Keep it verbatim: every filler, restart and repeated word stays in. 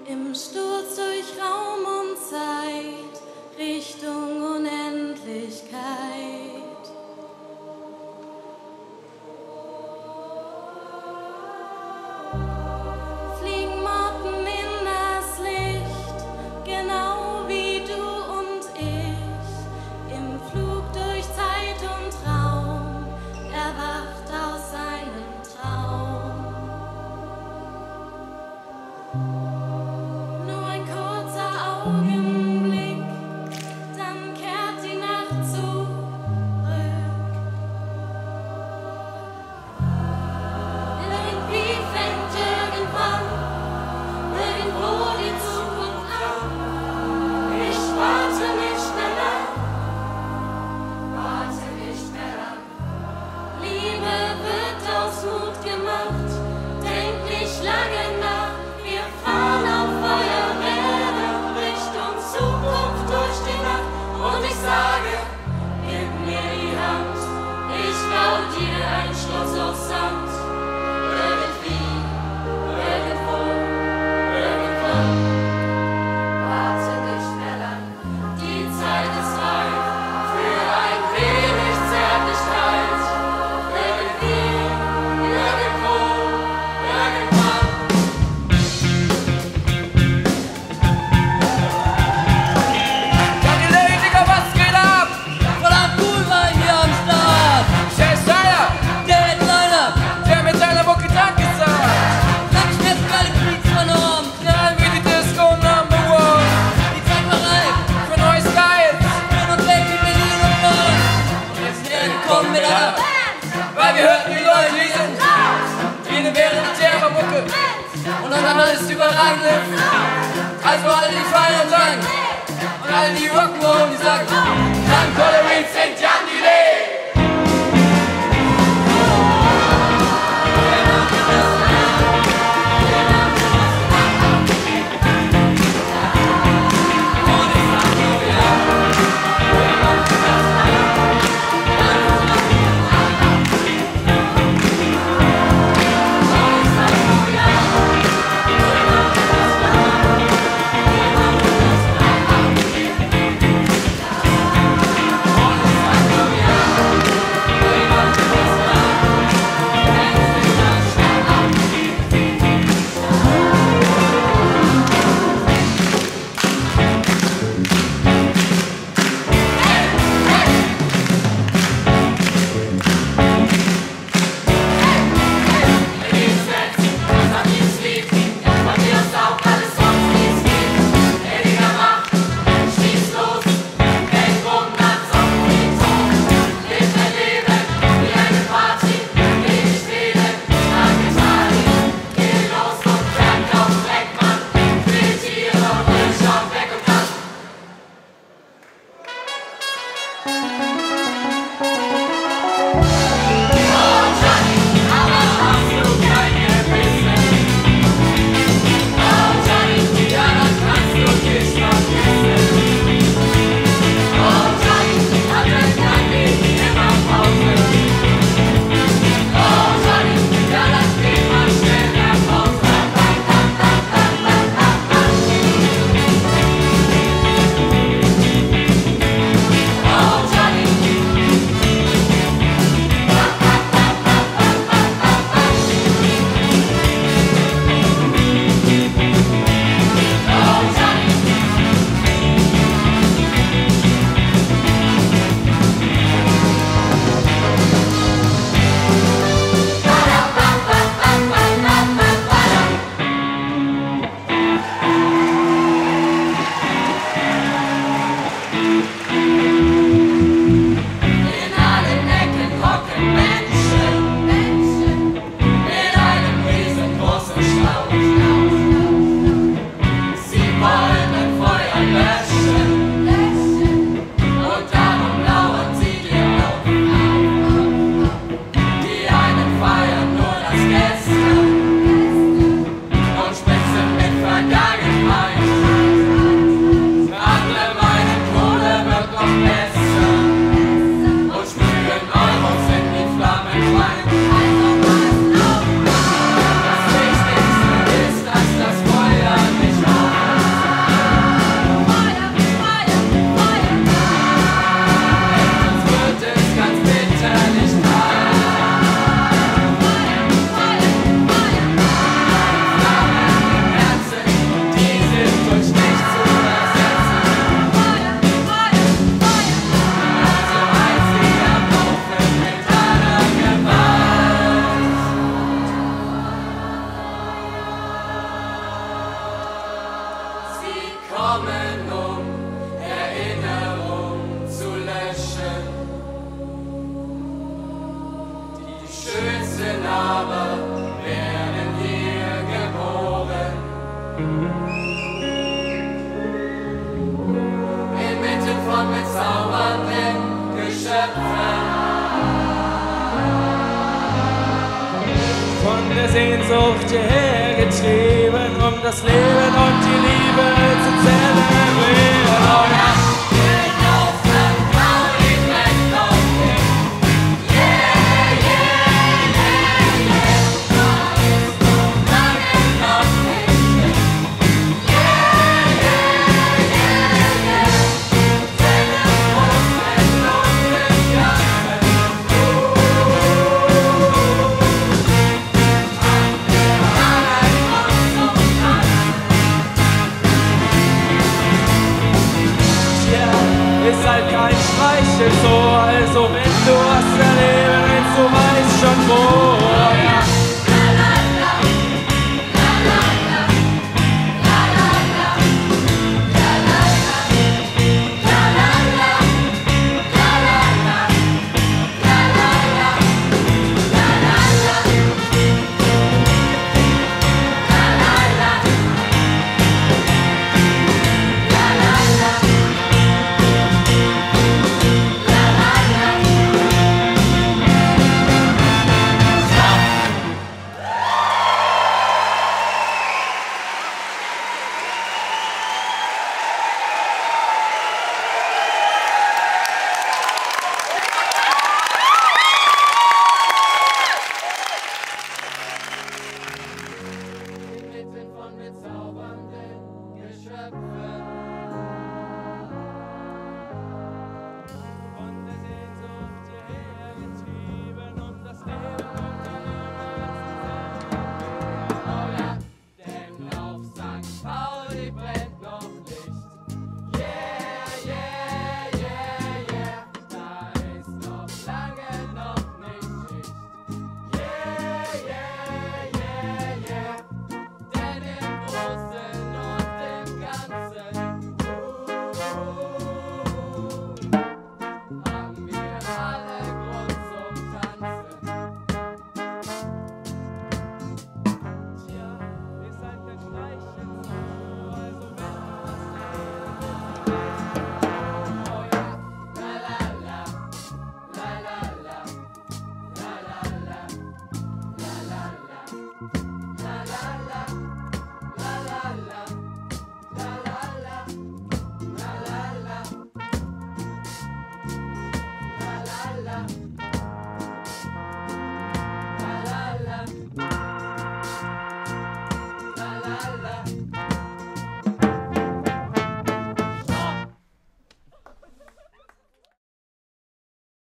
Im Sturz durch Raum und Zeit, Richtung Unendlichkeit. Fliegen Motten in das Licht, genau wie du und ich. Im Flug durch Zeit und Raum, erwacht aus seinem Traum. Nur ein kurzer Augenblick, dann kehrt die Nacht zurück. Irgendwie fängt irgendwann irgendwo die Zukunft an. Ich warte nicht mehr lang, warte nicht mehr lang. Liebe wird aus Mut gemacht, denk nicht lange nach. Wir fahren auf Feuerwehren Richtung Zukunft durch die Nacht. Und ich sage, gib mir die Hand, ich bau dir ein Schloss aus Sand. Irgendwie, irgendwo, irgendwann. Warte nicht mehr lang, die Zeit ist reif für ein wenig Zärtlichkeit. Irgendwie, irgendwo, irgendwann. Galilei, Digga, was geht ab? Verdammt cool war hier am Start. Chef Steiner, Der Headliner, der mit seiner Mucke Danke sagt. lang ich mir alle Beats vernommen. Knallen wie die Disco Number One. Die Zeit war reif, Für neue Styles, Berlin und Baby, Berlin und Bonn. Und jetzt sind wir angekommen mit einer weil wir hörten, die Leute, die sind jene während der Mucke. und dann alles überragend ist. Also alle, die feiern und sagen, und alle, die Rock'n'Roll, die sagen, dann Tolerance sind Jan die Lee. Thank Luft hierher getrieben, um das Leben und die Liebe